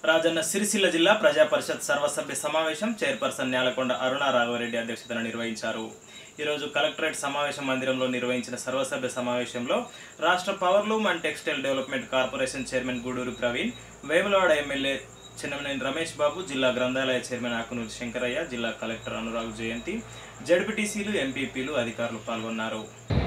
రాజన్న సిరిసిల్ల జిల్లా ప్రజా పరిషత్ సర్వసభ్య సమావేశం చైర్పర్సన్ న్యాలకొండ అరుణ రాఘవరెడ్డి అధ్యక్షతన నిర్వహించారు. ఈరోజు కలెక్టరేట్ సమావేశ మందిరంలో నిర్వహించిన సర్వసభ్య సమావేశంలో రాష్ట్ర powerloom and textile development corporation chairman Guduru Praveen, Vemulawada MLA Chennamaneni Ramesh Babu, జిల్లా గ్రంథాలయ చైర్మన్ ఆకునూరి శంకరయ్య, జిల్లా కలెక్టర్ అనురాగ్ జయంతి, జడ్పీటీసీలు, ఎంపీపీలు, అధికారులు పాల్గొన్నారు.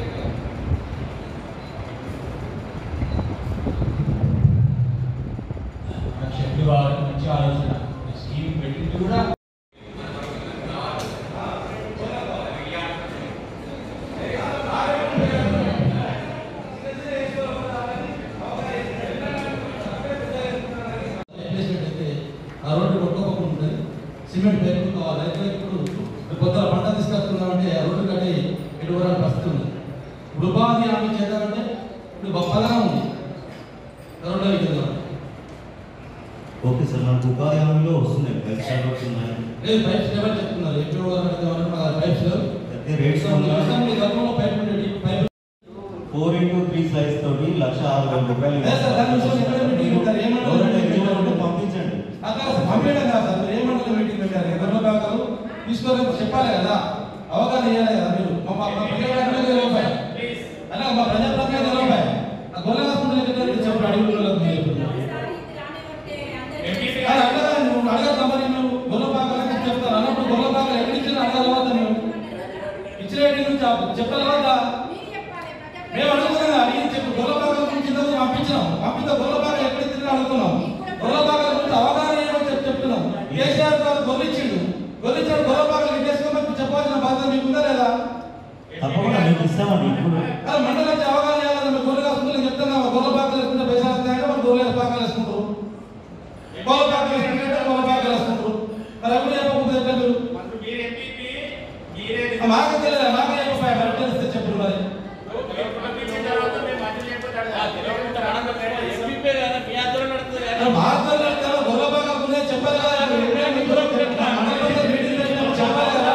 సిమెంట్ పేరు కావాలి. అయితే ఇప్పుడు కొత్త పంట తీసుకొస్తున్నామంటే ఆ రోడ్డు కట్టి ఎటువంటి పరిస్థితి ఉంది. ఇప్పుడు ఉపాధి హామీ చేద్దామంటే ఇప్పుడు గొప్పగా ఉంది. రోడ్డు చేద్దాం. ఓకే సార్, మనకు ఉపాధి హామీలో వస్తున్నాయి, పైప్స్ వస్తున్నాయి. లేదు, పైప్స్ ఎవరు చెప్తున్నారు? ఎప్పుడు పైప్స్ రేట్స్ గతంలో పైప్ ఉండేది. పైప్ 4x3 సైజ్ తోటి 1,06,000 రూపాయలు పంపించండి. పంపించడం కాదు సార్, మీరు ఏమంటారు? మీటింగ్ పెట్టారు, ఎవరిలో భాగాలు తీసుకోవాలని చెప్పాలి కదా, అవగాహన ఇవ్వాలి కదా. మీరు మా ప్రజాప్రతినిధి రూపాయి గొల్ల హాస్పిటల్ చెప్పాడు అడుగులకు నువ్వు అడగద్దా? మరి నువ్వు గొల్ల భాగాలకి చెప్తాను అన్నప్పుడు గొల్ల భాగాలు ఎక్కడి ఇచ్చిన అడగలవద్దా? నువ్వు ఇచ్చిన చెప్పాలవద్దా? మేము అడుగుతున్నాం, అడిగి చెప్పు. గొల్ల భాగాల గురించి పంపించినాం, పంపితే గొల్ల భాగాలు ఎక్కడి ఇచ్చిన అడుగుతున్నాం. గొల్ల భాగాల గురించి అవగాహన ఏమో చెప్తున్నాం. కేసీఆర్ గారు గొల్లిచ్చాడు, గొల్ల భాగాలు ఇంటేసుకోమని చెప్పాల్సిన బాధ్యత మీకుందా లేదా? తప్పకుండా మీకు ఇస్తామండి. ఇప్పుడు మండలం నుంచి అవగాహన చేయాలి. మీరు గొల్ల కాసుకుంటే చెప్తున్నాం, గొల్ల భాగాలు వేసుకుంటే పైసలు వస్తాయంటే మరి గొల్ల భాగాలు వేసుకుంటారు, గొల్ల భాగాలు వేసుకుంటే గొల్ల భాగాలు వేసుకుంటారు. మరి ఎప్పుడు చెప్పకపోతే ఎట్లా? మీరు మాకు తెలియదు, మాకు చెప్పాయి మరి తెలిస్తే చెప్పు. మరి మాట్లాడతారు గొల్ల భాగాలు గురించి చెప్పాలి కదా. చెప్పాలి కదా.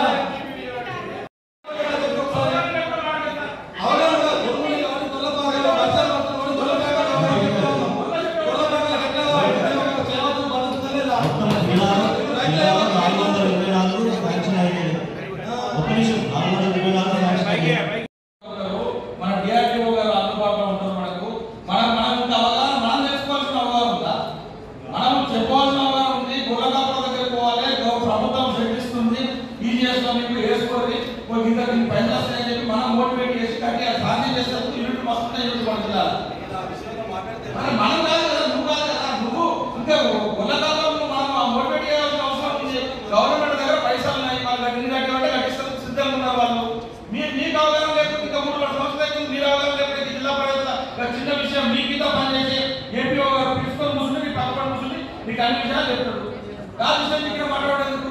మన డిఆర్టీఓ గారు అందుబాటులో ఉంటారు. మనకు మనకు అవగాహన, మనం తెలుసుకోవాల్సిన అవగాహన ఉందా? మనం చెప్పాల్సిన అవగాహన ఉంది. గుర్రకాపుల దగ్గర పోవాలి, ప్రభుత్వం శక్తిస్తుంది, ఈ చేస్తాం, మీకు వేసుకోవాలి, ఇంత పైసలు వస్తాయని చెప్పి మనం మోటివేట్ చేసి కట్టి సాధ్యం చేసేందుకు యూనిట్ వస్తున్నాయి. యూనిట్ పడుతున్నారు. మనం కాదు కదా, నువ్వు కాదు కదా. నువ్వు ఇంకా గుర్రకాపులను మనం మోటివేట్ చేయాల్సిన అవసరం ఉంది. గవర్నమెంట్ దగ్గర పైసలు ఉన్నాయి, మన దగ్గర ఇన్ని కట్టామంటే కట్టిస్తారు, సిద్ధంగా ఉన్నారు వాళ్ళు. మీకు అవగాహన లేకపోతే ఇంకా 3 సంవత్సరాలు అవుతుంది. మీరు అవగాహన లేకపోతే జిల్లా పరిషత్ చిన్న విషయం మీ మీద పనిచేసి ఏపీఓ గారు ప్రిన్సిపల్ ముసులు, మీ పక్కన ముసులు, మీకు అన్ని విషయాలు చెప్తాడు. కాదు విషయం ఇక్కడ మాట్లాడేందుకు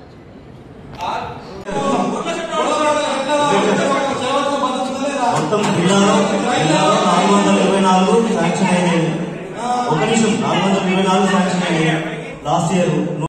మొత్తం జిల్లాలో 424 శాంక్షన్ అయినాయి. 1 నిమిషం, 424 శాంక్షన్ అయినాయి లాస్ట్ ఇయర్.